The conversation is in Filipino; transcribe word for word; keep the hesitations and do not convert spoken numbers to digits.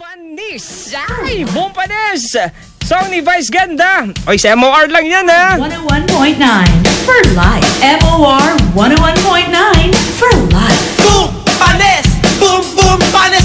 Panis! Ay, boom panis! Song ni Vice Ganda. Oy, sa M O R lang yan, ha? one oh one point nine for life. M O R one oh one point nine for life. Boom! Panis! Boom! Boom! Panis!